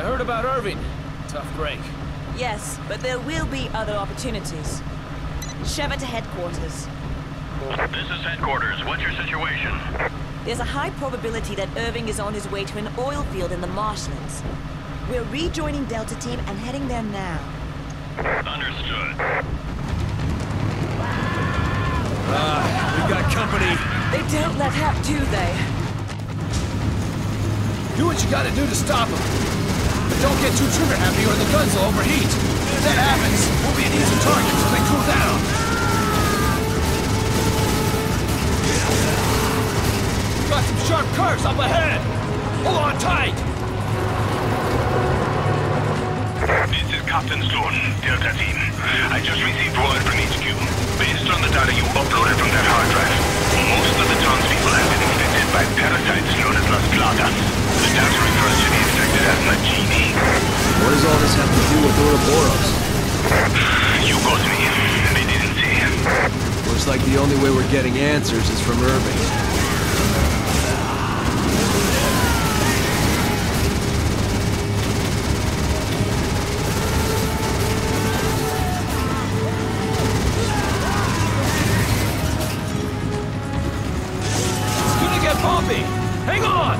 heard about Irving. Tough break. Yes, but there will be other opportunities. Sheva to headquarters. This is headquarters. What's your situation? There's a high probability that Irving is on his way to an oil field in the marshlands. We're rejoining Delta Team and heading there now. Understood. We've got company. They don't let up, do they? Do what you gotta do to stop them. But don't get too trigger happy or the guns will overheat. If that happens, we'll be an easy target until they cool down. We've got some sharp curves up ahead. Hold on tight. This is Captain Stone, Delta Team. I just received word from HQ. Based on the data you uploaded from that hard drive, most of the townspeople have been infected by parasites known as Las Plagas. The tax refers to the infected as Nagini. What does all this have to do with Ouroboros? You got me. They didn't say. Looks like the only way we're getting answers is from Irving. Bumpy! Hang on!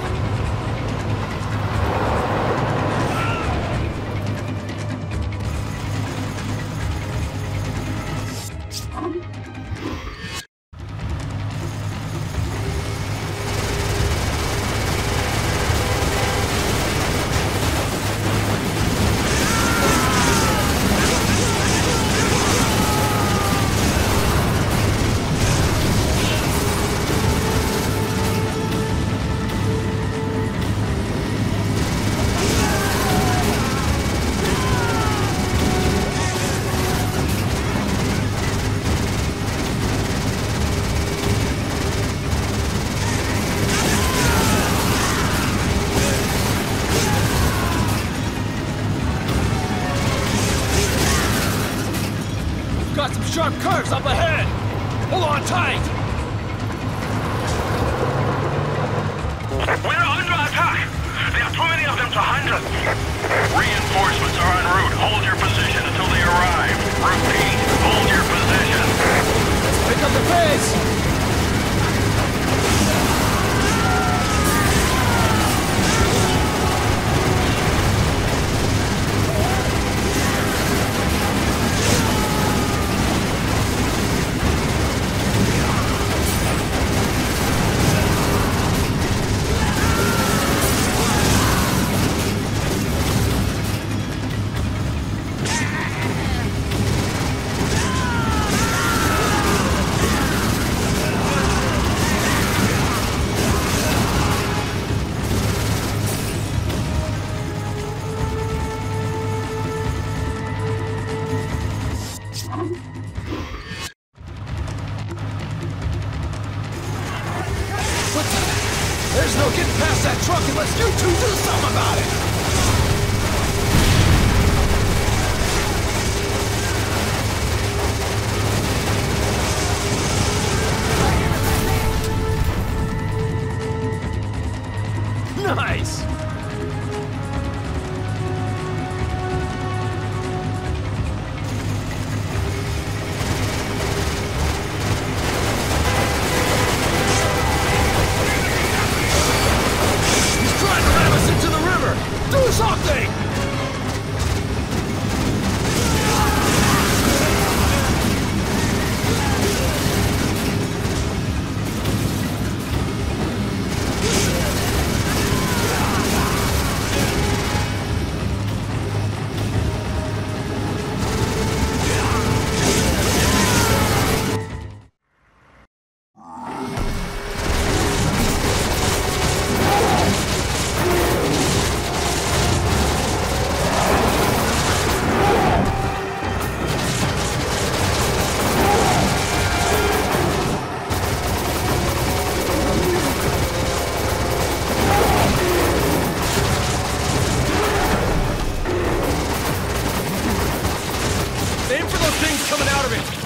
Got some sharp curves up ahead! Hold on tight! We're under attack! There are too many of them to handle! Reinforcements are en route. Hold your position until they arrive. Repeat, hold your position. Let's pick up the pace! There's no getting past that truck unless you two do something about it! Nice! Do something! Aim for those things coming out of it!